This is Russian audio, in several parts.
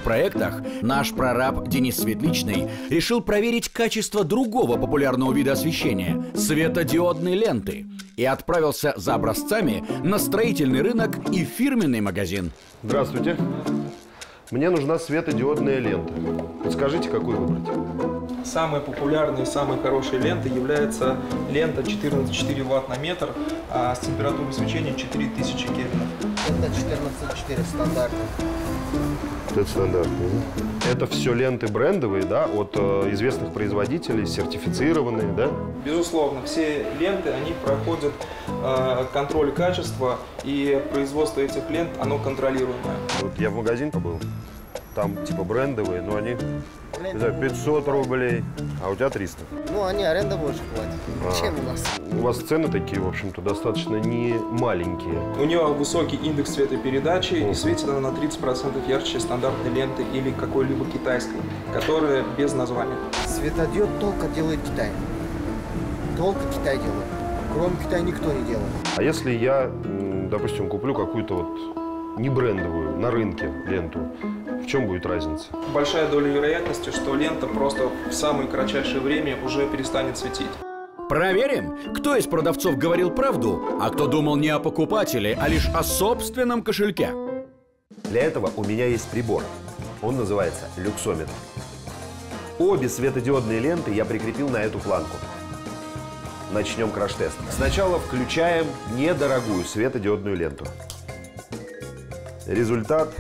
проектах наш прораб Денис Светличный решил проверить качество другого популярного вида освещения – светодиодной ленты. И отправился за образцами на строительный рынок и фирменный магазин. Здравствуйте. Мне нужна светодиодная лента. Подскажите, какую выбрать? Самой популярной и самой хорошей лентой является лента 14,4 Вт на метр с температурой свечения 4000 кельвинов. Это 14,4 стандартный. Это стандартный. Это все ленты брендовые, да, от известных производителей, сертифицированные, да? Безусловно, все ленты, они проходят контроль качества, и производство этих лент, оно контролируемое. Вот я в магазин побыл, там типа брендовые, но они... Не знаю, 500 рублей, а у тебя 300. Ну, они аренда больше платят, чем у нас. У вас цены такие, в общем-то, достаточно не маленькие. У нее высокий индекс цветопередачи, и светит она на 30% ярче стандартной ленты или какой-либо китайской, которая без названия. Светодиод только делает Китай. Только Китай делает. Кроме Китая никто не делает. А если я, допустим, куплю какую-то вот не брендовую на рынке ленту, в чем будет разница? Большая доля вероятности, что лента просто в самое кратчайшее время уже перестанет светить. Проверим, кто из продавцов говорил правду, а кто думал не о покупателе, а лишь о собственном кошельке. Для этого у меня есть прибор. Он называется люксометр. Обе светодиодные ленты я прикрепил на эту планку. Начнем краш-тест. Сначала включаем недорогую светодиодную ленту. Результат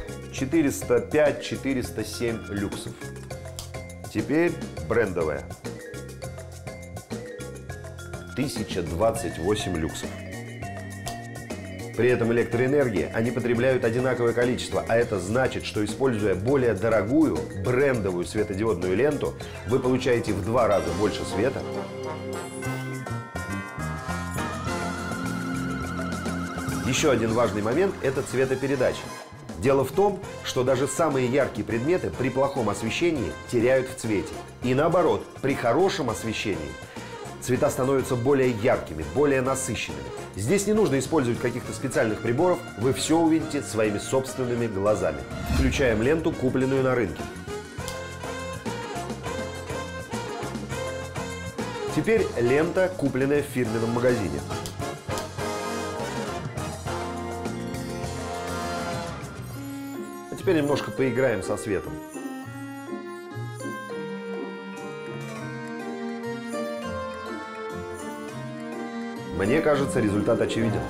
405-407 люксов. Теперь брендовая. 1028 люксов. При этом электроэнергии они потребляют одинаковое количество, а это значит, что, используя более дорогую брендовую светодиодную ленту, вы получаете в 2 раза больше света. Еще один важный момент – это цветопередача. Дело в том, что даже самые яркие предметы при плохом освещении теряют в цвете. И наоборот, при хорошем освещении цвета становятся более яркими, более насыщенными. Здесь не нужно использовать каких-то специальных приборов, вы все увидите своими собственными глазами. Включаем ленту, купленную на рынке. Теперь лента, купленная в фирменном магазине. Теперь немножко поиграем со светом. Мне кажется, результат очевиден.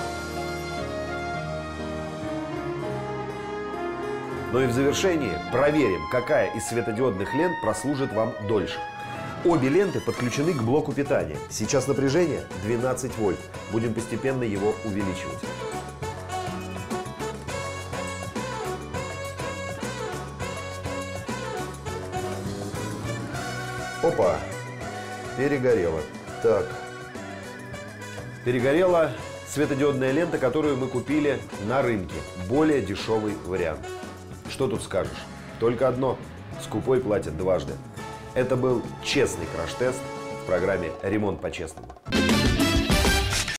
Ну и в завершении проверим, какая из светодиодных лент прослужит вам дольше. Обе ленты подключены к блоку питания. Сейчас напряжение 12 вольт. Будем постепенно его увеличивать. Опа, перегорело. Так, перегорела светодиодная лента, которую мы купили на рынке. Более дешевый вариант. Что тут скажешь? Только одно. Скупой платит дважды. Это был честный краш-тест в программе «Ремонт по-честному».